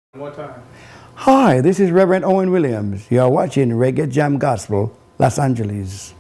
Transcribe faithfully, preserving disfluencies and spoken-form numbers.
One more time. Hi, this is Rev Owen Williams. You are watching Reggae Jam Gospel, Los Angeles.